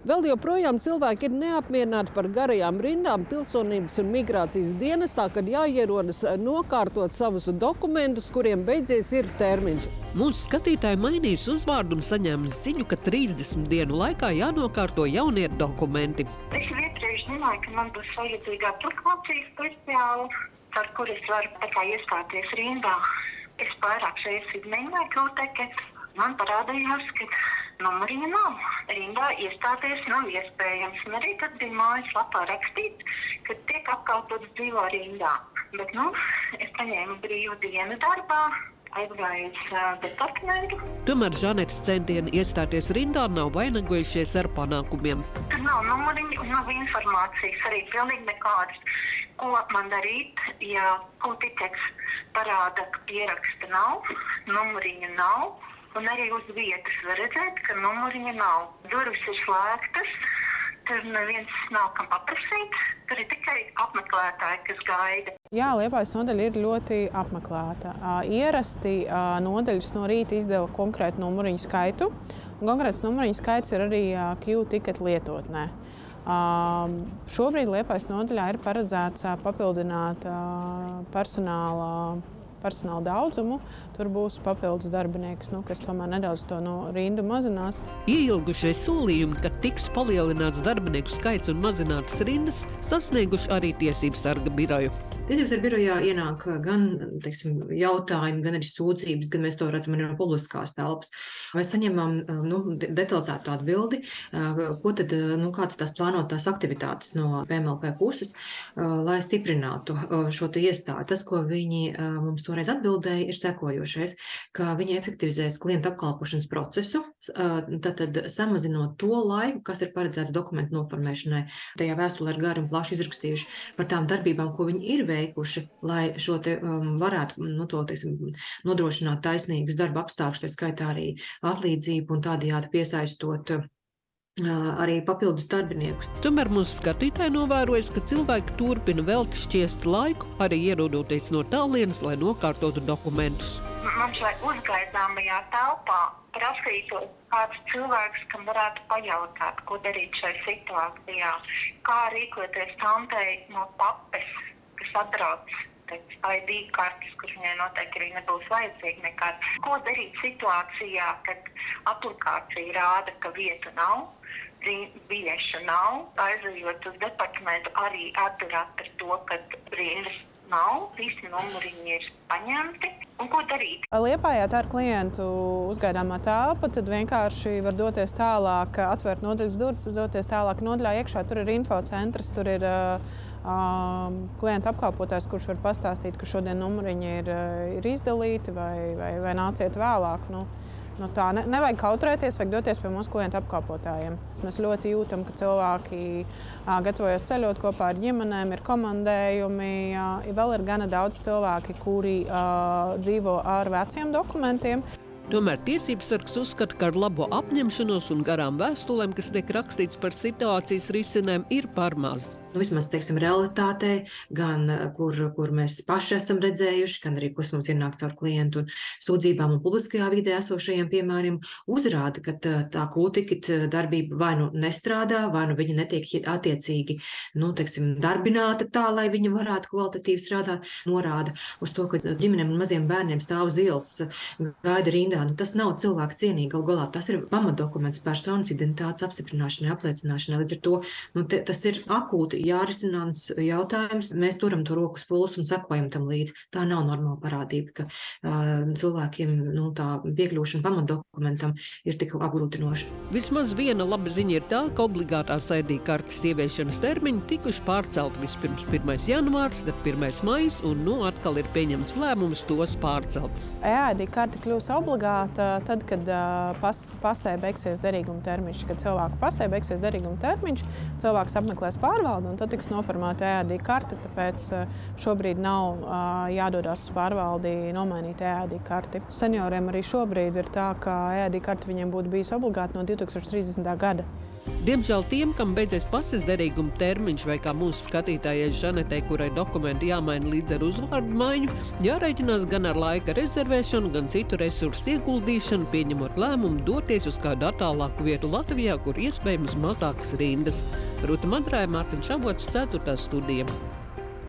Vēl joprojām cilvēki ir neapmierināti par garajām rindām pilsonības un migrācijas dienestā, kad jāierodas nokārtot savus dokumentus, kuriem beidzies ir termiņš. Mūsu skatītāji mainīs uzvārdu un saņēmis ziņu, ka 30 dienu laikā jānokārto jaunie dokumenti. Es iepriekš zināju, ka man būs vajadzīga aplikācija speciāla, ar kur es varu iestāties rindā. Es vairākas reizes mēģināju kaut eket. Man parādījās, ka numuriņa nav. Rindā iestāties nav iespējams. Un arī tad bija mājaslapā rakstīts, ka tiek apkalpots dzīvo rindā. Bet, es paņēmu brīvu dienu darbā, aizgāju uz departamentu. Tomēr Žanetes centieni iestāties rindā nav vainagojušies ar panākumiem. Tur nav numuriņu un nav informācijas, arī pilnīgi nekādas. Ko man darīt, ja politikts parāda, ka pieraksta nav, numuriņa nav, un arī uz vietas var redzēt, ka numuriņa nav. Durvis ir slēgtas, tur neviens nav kam paprasīt, tur ir tikai apmeklētāji, kas gaida. Jā, Liepājas nodaļa ir ļoti apmeklēta. Ierasti nodaļas no rīta izdeva konkrētu numuriņu skaitu, un konkrēts numuriņu skaits ir arī Q-ticket lietotnē. Šobrīd Liepājas nodaļā ir paredzēts papildināt personāla daudzumu. Tur būs papildus darbinieks, kas tomēr nedaudz to rindu mazinās. Ieilgušie solījumi, ka tiks palielināts darbinieku skaits un mazinātas rindas, sasnieguši arī Tiesību sarga biroju. Tiesības sarga birojā ienāk gan jautājumi, gan arī sūdzības, gan mēs to redzam arī no publiskās telpas. Mēs saņemam detalizētu atbildi, ko tad, kāds tās plānotās aktivitātes no PMLP puses, lai stiprinātu šo iestādi. Tas, ko viņi mums toreiz atbildēja, ir sekojošais, ka viņi efektivizēs klientu apkalpošanas procesu, tad samazinot to laiku, kas ir paredzēts dokumentu noformēšanai. Tajā vēstulē ir gari un plaši izrakstījuši par tām darbībām, ko viņi ir veikuši, lai šo varētu nodrošināt taisnīgus darba apstākļus, tā skaitā arī atlīdzību un tādējādi piesaistot arī papildus darbiniekus. Tomēr mūsu skatītāji novērojas, ka cilvēki turpina velti šķiest laiku, arī ierodoties no tālienes, lai nokārtotu dokumentus. Mums vai uzgaidāmajā telpā prasītu kāds cilvēks, kam varētu pajautāt, ko darīt šai situācijā, kā rīkoties tantei no papes, kas atbrauc ID kartes, kuras viņai noteikti arī nebūs vajadzīga nekāda. Ko darīt situācijā, kad aplikācija rāda, ka vietu nav, biļešu nav, aizejot uz departamentu arī atdarāt ar to, ka rindas nav, visi numuriņi ir paņemti. Un ko darīt? Liepājā tā ir klientu uzgaidāmā telpa, tad vienkārši var doties tālāk, atvērt nodaļas durvis, doties tālāk nodaļā iekšā. Tur ir infocentrs, tur ir klienta apkalpotājs, kurš var pastāstīt, ka šodien numuriņi ir izdalīti vai nāciet vēlāk. Tā nevajag kautrēties, vajag doties pie mūsu klienta apkalpotājiem. Mēs ļoti jūtam, ka cilvēki gatavojas ceļot kopā ar ģimenēm, ir komandējumi. Vēl ir gana daudz cilvēki, kuri dzīvo ar veciem dokumentiem. Tomēr Tiesības sargs uzskata, ka ar labo apņemšanos un garām vēstulēm, kas tiek rakstīts par situācijas risinājumu, ir par maz. Vismaz, realitātē, gan kur mēs paši esam redzējuši, gan arī, kas mums ienāk caur klientu un sūdzībām un publiskajā vidē esošajiem piemēriem, uzrāda, ka tā Q-ticket darbība vai nestrādā, vai viņa netiek attiecīgi, darbināta tā, lai viņa varētu kvalitatīvi strādāt, norāda uz to, ka ģimenēm un maziem bērniem stāv uz ielas, gaida rindā. Tas nav cilvēku cienīgi, galu galā. Tas ir pamatdokuments personas identitātes apstiprināšanai, apliecināšanai. Līdz ar to tas ir akūti jārisināms jautājums. Mēs turam to rokas pulsu un sekojam tam līdzi. Tā nav normāla parādība, ka cilvēkiem tā piekļūšana pamatdokumentam ir tik apgrūtinoša. Vismaz viena laba ziņa ir tā, ka obligātās ID kartes ieviešanas termiņi tikuši pārcelti vispirms 1. janvārs, tad 1. maijs, un atkal ir pieņemts lēmums tos pārcelt. E-ID karte kļūs obligāta tad, kad pasē beigsies derīguma termiņš. Kad cilvēku pasē beigsies derīguma termiņš, cilvēks apmeklēs pārvaldu pārvalde, un tad tiks noformēta EAD karte, tāpēc šobrīd nav jādodas uz pārvaldi nomainīt EAD karti. Senioriem arī šobrīd ir tā, ka EAD karte viņiem būtu bijis obligāti no 2030. gada. Diemžēl tiem, kam beidzies pases derīguma termiņš, vai kā mūsu skatītājai Žanetei, kurai dokumenti jāmaina līdz ar uzvārdu maiņu, jārēķinās gan ar laika rezervēšanu, gan citu resursu ieguldīšanu, pieņemot lēmumu doties uz kādu attālāku vietu Latvijā, kur iespējams mazākas rindas. Ruta Madrāja, Mārtiņš Avots, 4. studija.